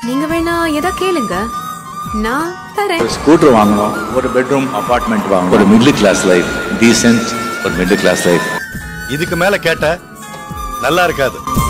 நீங்க வேணா எதா கேளுங்க, நான் தரேன். ஒரு ஸ்கூட்டர் வாங்கணும், ஒரு பெட்ரூம் அபார்ட்மெண்ட் வாங்கணும், ஒரு மிடில் கிளாஸ் லைஃப், டீசென்ட் ஒரு மிடில் கிளாஸ் லைஃப். இதுக்கு மேல கேட்ட நல்லா இருக்காது.